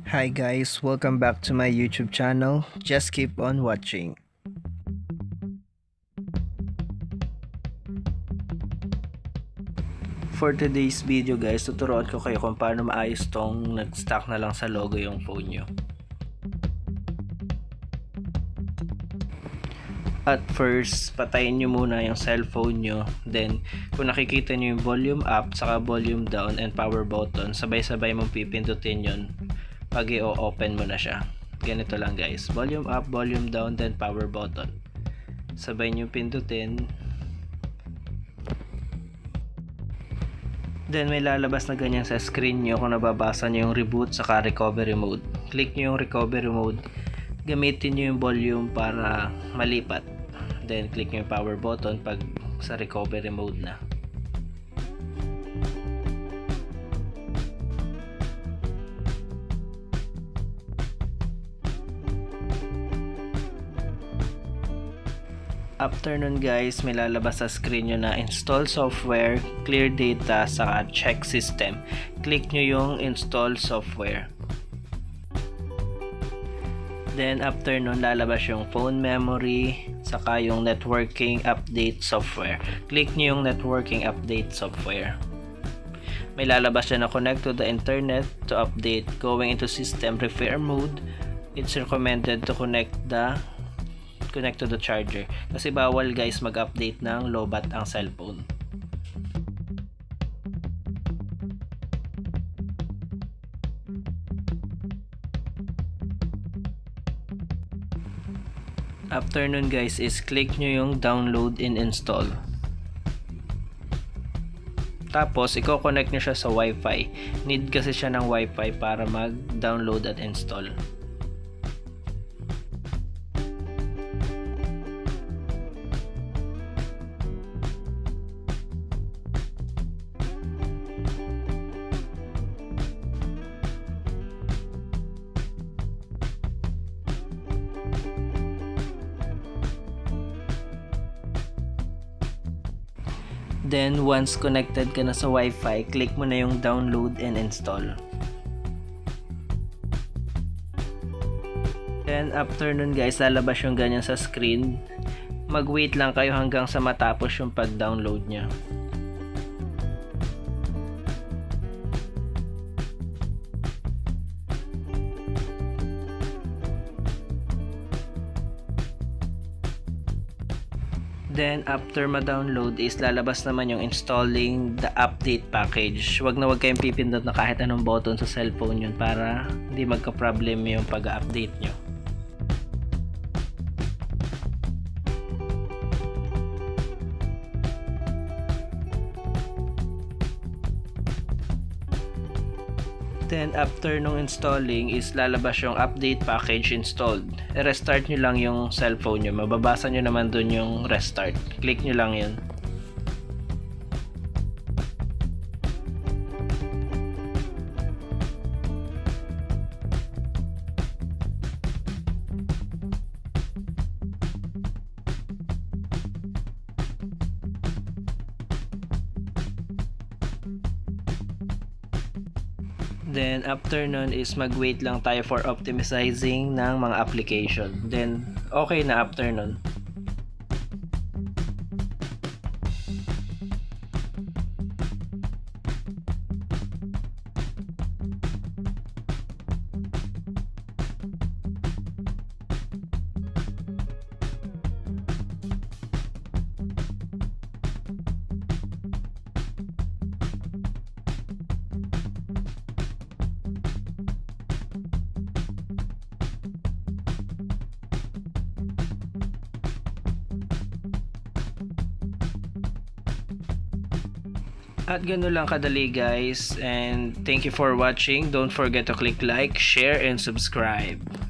Hi guys, welcome back to my YouTube channel. Just keep on watching. For today's video guys, tuturuan ko kayo kung paano maayos tong nag-stuck na lang sa logo yung phone nyo. At first, patayin nyo muna yung cellphone nyo. Then, kung nakikita nyo yung volume up, saka volume down and power button, sabay-sabay mong pipindutin yun pag i-open mo na siya. Ganito lang guys, volume up, volume down, then power button. Sabay nyo pindutin. Then may lalabas na ganyan sa screen nyo kung nababasa nyo yung reboot saka recovery mode. Click nyo yung recovery mode. Gamitin nyo yung volume para malipat. Then click nyo yung power button pag sa recovery mode na. After nun guys, may lalabas sa screen nyo na install software, clear data, saka check system. Click nyo yung install software. Then after nun, lalabas yung phone memory, saka yung networking update software. Click nyo yung networking update software. May lalabas dyan na connect to the internet to update. Going into system repair mode, it's recommended to connect to the charger kasi bawal guys mag-update ng lobat ang cellphone. After nun guys is click nyo yung download and install. Tapos i-connect nyo siya sa wifi. Need kasi siya ng wifi para mag-download at install. Then, once connected ka na sa Wi-Fi, click mo na yung download and install. Then, after nun guys, lalabas yung ganyan sa screen. Mag-wait lang kayo hanggang sa matapos yung pag-download nya. Then, after ma-download is lalabas naman yung installing the update package. Wag kayong pipindot na kahit anong button sa cellphone yun para hindi magka-problem yung pag-update nyo. Then, after nung installing is lalabas yung update package installed. I-restart nyo lang yung cellphone nyo. Mababasa nyo naman dun yung restart. Click nyo lang yun. Then, after nun is mag-wait lang tayo for optimizing ng mga application. Then, okay na after nun. At gano'n lang kadali guys, and thank you for watching. Don't forget to click like, share, and subscribe.